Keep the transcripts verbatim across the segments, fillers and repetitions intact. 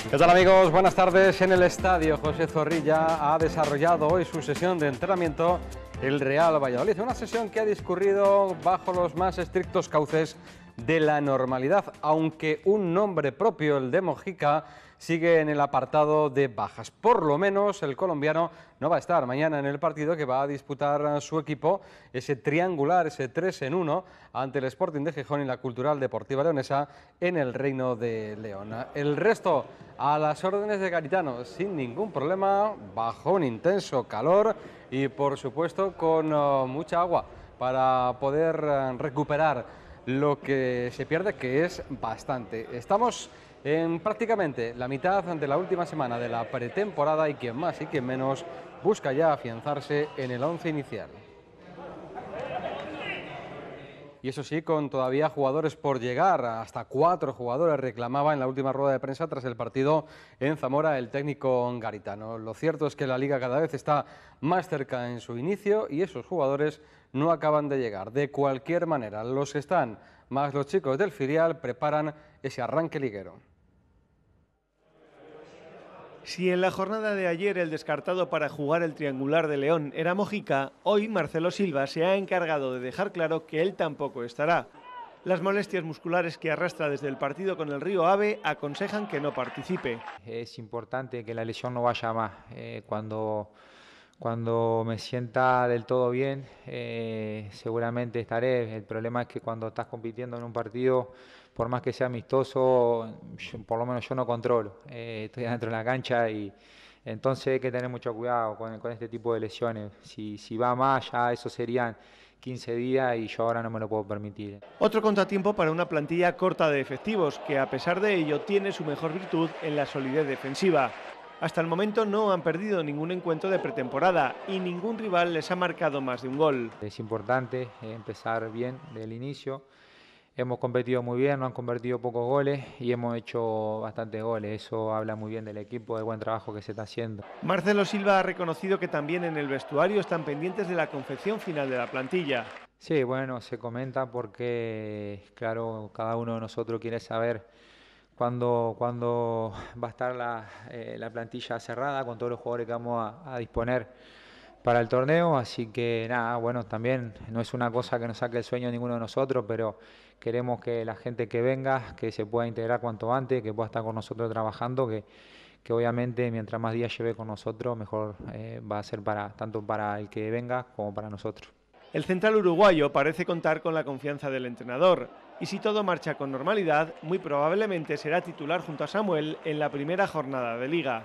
¿Qué tal, amigos? Buenas tardes. En el estadio José Zorrilla ha desarrollado hoy su sesión de entrenamiento el Real Valladolid, una sesión que ha discurrido bajo los más estrictos cauces de la normalidad, aunque un nombre propio, el de Mojica, sigue en el apartado de bajas. Por lo menos el colombiano no va a estar mañana en el partido que va a disputar su equipo, ese triangular, ese tres en uno, ante el Sporting de Gijón y la Cultural Deportiva Leonesa en el Reino de León. El resto a las órdenes de Garitano, sin ningún problema, bajo un intenso calor y por supuesto con uh, mucha agua para poder uh, recuperar lo que se pierde, que es bastante. Estamos en prácticamente la mitad de la última semana de la pretemporada y quien más y quien menos busca ya afianzarse en el once inicial. Y eso sí, con todavía jugadores por llegar, hasta cuatro jugadores reclamaba en la última rueda de prensa tras el partido en Zamora el técnico Garitano. Lo cierto es que la liga cada vez está más cerca en su inicio y esos jugadores no acaban de llegar. De cualquier manera, los que están, más los chicos del filial, preparan ese arranque liguero. Si en la jornada de ayer el descartado para jugar el triangular de León era Mojica, hoy Marcelo Silva se ha encargado de dejar claro que él tampoco estará. Las molestias musculares que arrastra desde el partido con el Río Ave aconsejan que no participe. Es importante que la lesión no vaya más. Eh, cuando, cuando me sienta del todo bien, eh, seguramente estaré. El problema es que cuando estás compitiendo en un partido, por más que sea amistoso, yo, por lo menos yo no controlo. Eh, estoy dentro de la cancha y entonces hay que tener mucho cuidado con, con este tipo de lesiones. Si, si va más, ya eso serían quince días y yo ahora no me lo puedo permitir. Otro contratiempo para una plantilla corta de efectivos, que a pesar de ello tiene su mejor virtud en la solidez defensiva. Hasta el momento no han perdido ningún encuentro de pretemporada y ningún rival les ha marcado más de un gol. Es importante empezar bien del inicio. Hemos competido muy bien, nos han convertido pocos goles y hemos hecho bastantes goles. Eso habla muy bien del equipo, del buen trabajo que se está haciendo. Marcelo Silva ha reconocido que también en el vestuario están pendientes de la confección final de la plantilla. Sí, bueno, se comenta porque, claro, cada uno de nosotros quiere saber cuándo, cuándo va a estar la, eh, la plantilla cerrada con todos los jugadores que vamos a, a disponer para el torneo, así que nada, bueno, también no es una cosa que nos saque el sueño a ninguno de nosotros, pero queremos que la gente que venga, que se pueda integrar cuanto antes, que pueda estar con nosotros trabajando, que, que obviamente mientras más días lleve con nosotros, mejor eh, va a ser para tanto para el que venga como para nosotros. El central uruguayo parece contar con la confianza del entrenador y si todo marcha con normalidad, muy probablemente será titular junto a Samuel en la primera jornada de Liga.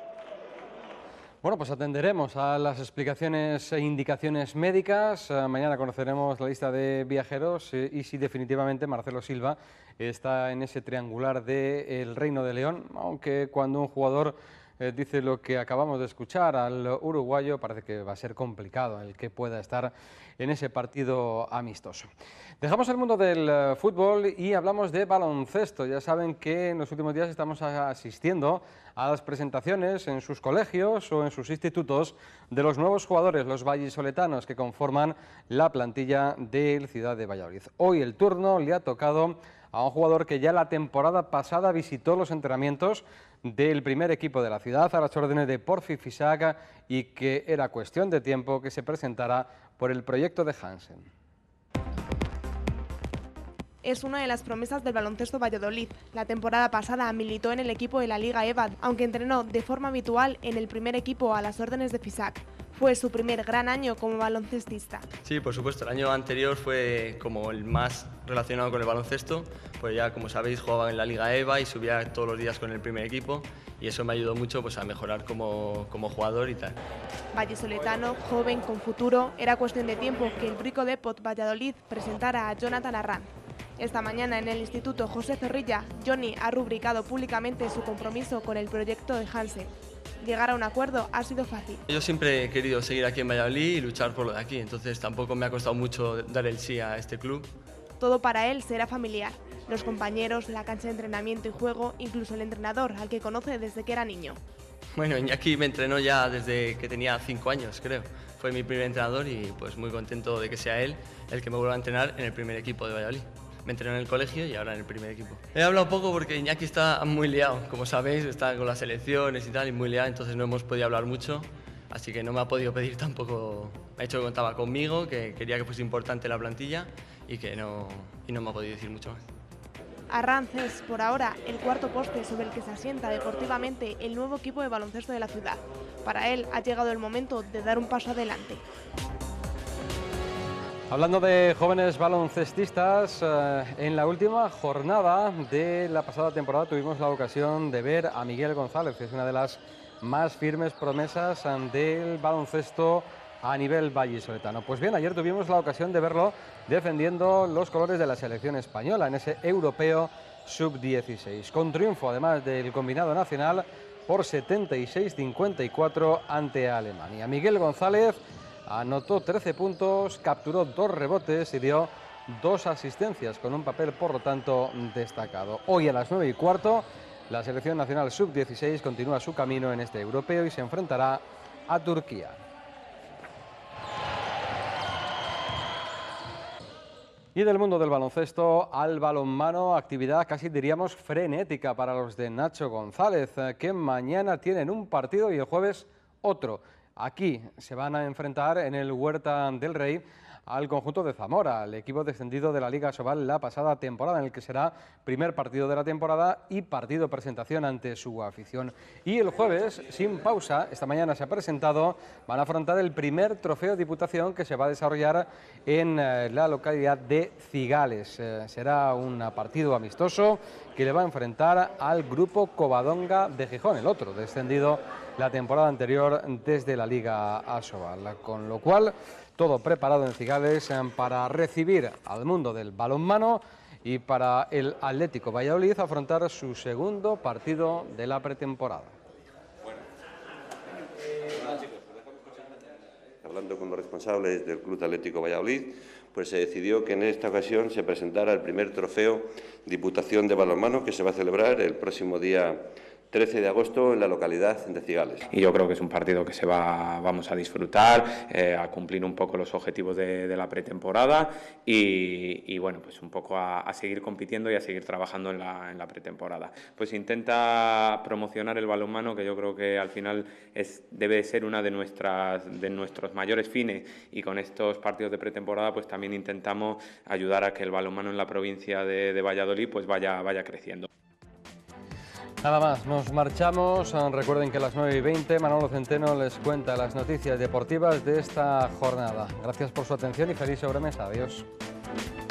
Bueno, pues atenderemos a las explicaciones e indicaciones médicas. Mañana conoceremos la lista de viajeros y si definitivamente Marcelo Silva está en ese triangular del Reino de León, aunque cuando un jugador eh, dice lo que acabamos de escuchar al uruguayo, parece que va a ser complicado el que pueda estar en ese partido amistoso. Dejamos el mundo del uh, fútbol y hablamos de baloncesto. Ya saben que en los últimos días estamos asistiendo a las presentaciones en sus colegios o en sus institutos de los nuevos jugadores, los vallisoletanos, que conforman la plantilla del Ciudad de Valladolid. Hoy el turno le ha tocado a un jugador que ya la temporada pasada visitó los entrenamientos del primer equipo de la ciudad a las órdenes de Porfi Fisac y que era cuestión de tiempo que se presentara por el proyecto de Hansen. Es una de las promesas del baloncesto Valladolid. La temporada pasada militó en el equipo de la Liga EVAD, aunque entrenó de forma habitual en el primer equipo a las órdenes de Fisac. Fue su primer gran año como baloncestista. Sí, por supuesto, el año anterior fue como el más relacionado con el baloncesto, pues ya como sabéis jugaba en la Liga EVA y subía todos los días con el primer equipo y eso me ayudó mucho pues, a mejorar como, como jugador y tal. Vallisoletano, joven, con futuro, era cuestión de tiempo que el Brico Depot Valladolid presentara a Jonathan Arranz. Esta mañana en el Instituto José Zorrilla, Johnny ha rubricado públicamente su compromiso con el proyecto de Hansen. Llegar a un acuerdo ha sido fácil. Yo siempre he querido seguir aquí en Valladolid y luchar por lo de aquí, entonces tampoco me ha costado mucho dar el sí a este club. Todo para él será familiar. Los compañeros, la cancha de entrenamiento y juego, incluso el entrenador, al que conoce desde que era niño. Bueno, Iñaki me entrenó ya desde que tenía cinco años, creo. Fue mi primer entrenador y pues muy contento de que sea él el que me vuelva a entrenar en el primer equipo de Valladolid. me entrenó en el colegio y ahora en el primer equipo. He hablado poco porque Iñaki está muy liado, como sabéis, está con las selecciones y tal, y muy liado, entonces no hemos podido hablar mucho, así que no me ha podido pedir tampoco, me ha dicho que contaba conmigo, que quería que fuese importante la plantilla y que no, y no me ha podido decir mucho más. Arranz es, por ahora, el cuarto poste sobre el que se asienta deportivamente el nuevo equipo de baloncesto de la ciudad. Para él ha llegado el momento de dar un paso adelante. Hablando de jóvenes baloncestistas, eh, en la última jornada de la pasada temporada tuvimos la ocasión de ver a Miguel González, que es una de las más firmes promesas del baloncesto a nivel vallisoletano. Pues bien, ayer tuvimos la ocasión de verlo defendiendo los colores de la selección española en ese europeo sub dieciséis, con triunfo además del combinado nacional por setenta y seis a cincuenta y cuatro ante Alemania. Miguel González anotó trece puntos, capturó dos rebotes y dio dos asistencias, con un papel por lo tanto destacado. Hoy a las nueve y cuarto la selección nacional sub dieciséis continúa su camino en este europeo y se enfrentará a Turquía. Y del mundo del baloncesto al balonmano, actividad casi diríamos frenética para los de Nacho González, que mañana tienen un partido y el jueves otro. Aquí se van a enfrentar en el Huerta del Rey al conjunto de Zamora, el equipo descendido de la Liga Asobal la pasada temporada, en el que será primer partido de la temporada y partido presentación ante su afición. Y el jueves, sin pausa, esta mañana se ha presentado, van a afrontar el primer trofeo Diputación que se va a desarrollar en eh, la localidad de Cigales. Eh, será un partido amistoso que le va a enfrentar al grupo Covadonga de Gijón, el otro descendido la temporada anterior desde la Liga Asobal, con lo cual todo preparado en Cigales para recibir al mundo del balonmano y para el Atlético Valladolid afrontar su segundo partido de la pretemporada. Hablando con los responsables del Club Atlético Valladolid, pues se decidió que en esta ocasión se presentara el primer trofeo Diputación de Balonmano, que se va a celebrar el próximo día trece de agosto en la localidad de Cigales. Y yo creo que es un partido que se va, vamos a disfrutar, eh, a cumplir un poco los objetivos de, de la pretemporada y, y bueno, pues un poco a, a seguir compitiendo y a seguir trabajando en la, en la pretemporada. Pues intenta promocionar el balonmano, que yo creo que al final es, debe ser una de, nuestras, de nuestros mayores fines, y con estos partidos de pretemporada pues también intentamos ayudar a que el balonmano en la provincia de, de Valladolid pues vaya, vaya creciendo. Nada más, nos marchamos. Recuerden que a las nueve y veinte Manolo Centeno les cuenta las noticias deportivas de esta jornada. Gracias por su atención y feliz sobremesa. Adiós.